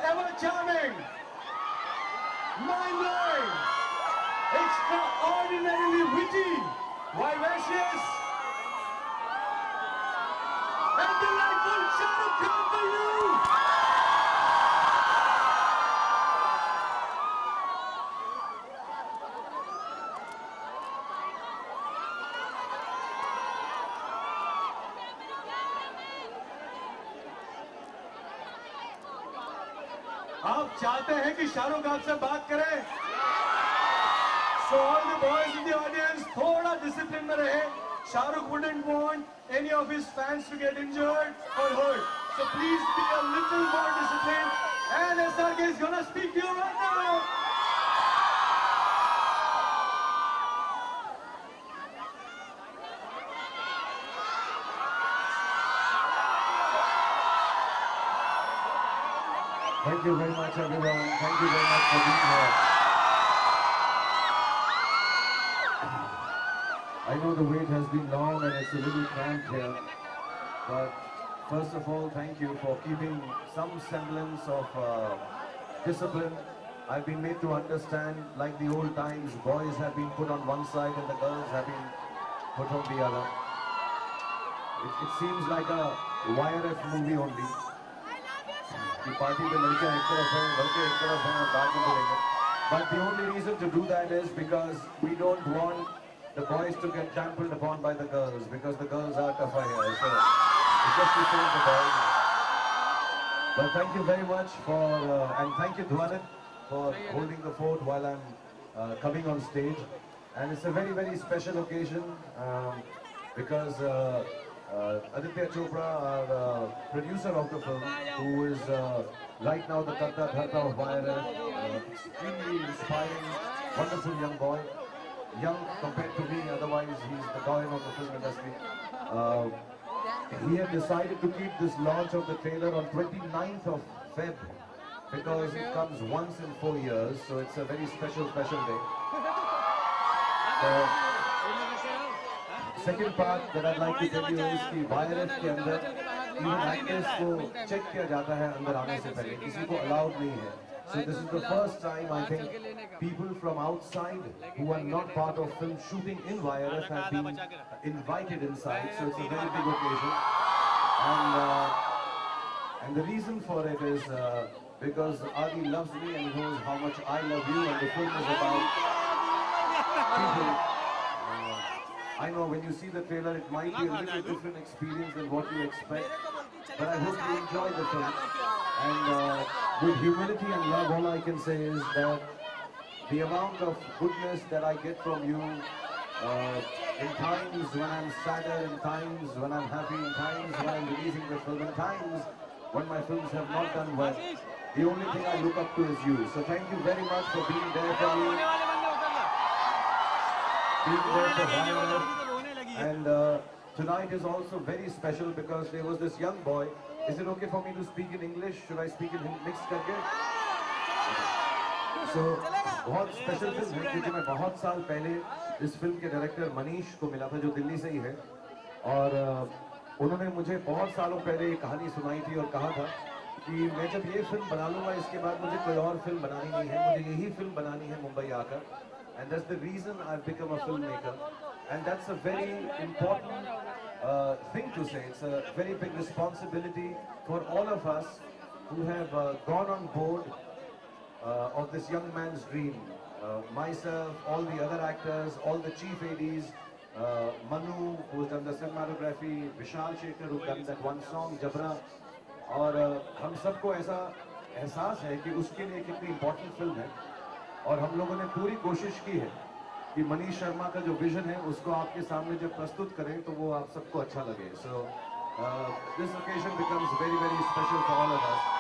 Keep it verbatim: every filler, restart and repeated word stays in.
ever charming, mind-blowing, extraordinarily witty, vivacious, and delightful Shah Rukh Khan for you! आप चाहते हैं कि शाहरुख आपसे बात करें? So all the boys in the audience, थोड़ा discipline में रहे. Shahrukh wouldn't want any of his fans to get injured or hurt. So please be a little more disciplined. And S R K is gonna speak to you right now. Thank you very much, everyone. Thank you very much for being here. I know the wait has been long and it's a little cramped here, but first of all, thank you for keeping some semblance of uh, discipline. I've been made to understand, like the old times, boys have been put on one side and the girls have been put on the other. It, it seems like a Y R F movie only. The party में लड़कियां एक तरफ हैं, लड़के एक तरफ हैं और बाद में बोलेंगे. But the only reason to do that is because we don't want the boys to get trampled upon by the girls, because the girls are tougher here. So it's just to save the boys. But thank you very much for, uh, and thank you Dhwanit for holding the fort while I'm uh, coming on stage. And it's a very, very special occasion um, because uh, uh, Aditya Chopra, our uh, producer of the film, who is uh, right now the Karta Dharta of Y R F, uh, extremely inspiring, wonderful young boy. Young compared to me, otherwise he's the doyen of the film industry. Uh, he had decided to keep this launch of the trailer on twenty-ninth of February because it comes once in four years, so it's a very special, special day. The second part that I'd like to tell you is कि Y R F के अंदर even actors को check किया जाता है अंदर आने से पहले, किसी को allowed नहीं है. So this is the first time I think people from outside who are not part of film shooting in Y R F have been invited inside. So it's a very big occasion. And, uh, and the reason for it is uh, because Adi loves me and he knows how much I love you, and the film is about people. Uh, I know when you see the trailer it might be a little different experience than what you expect, but I hope you enjoy the film. And uh, with humility and love, all I can say is that the amount of goodness that I get from you uh, in times when I'm sadder, in times when I'm happy, in times when I'm releasing the film, in times when my films have not done well, the only thing I look up to is you. So thank you very much for being there for me, being there for Y R F. And uh, tonight is also very special because there was this young boy. Is it okay for me to speak in English? Should I speak in mixed करके? So बहुत special film है क्योंकि मैं बहुत साल पहले इस film के डायरेक्टर मनीष को मिला था जो दिल्ली से ही है, और उन्होंने मुझे बहुत सालों पहले ये कहानी सुनाई थी और कहा था कि मैं जब ये फिल्म बना लूँगा इसके बाद मुझे कोई और फिल्म बनानी नहीं है, मुझे यही फिल्म बनानी है मुंबई आकर. And that's the reason I've become a filmmaker. And that's a very important uh, thing to say. It's a very big responsibility for all of us who have uh, gone on board uh, of this young man's dream. Uh, myself, all the other actors, all the chief A Ds, uh, Manu, who's done the cinematography, Vishal Shekhar, who done that one song, Jabra. और uh, हम सबको ऐसा एहसास है कि उसके लिए कितनी इम्पोर्टेंट फिल्म है, और हम लोगों ने पूरी कोशिश की है कि मनीष शर्मा का जो विजन है उसको आपके सामने जब प्रस्तुत करें तो वो आप सबको अच्छा लगे. So uh, this occasion becomes very very special for all of us.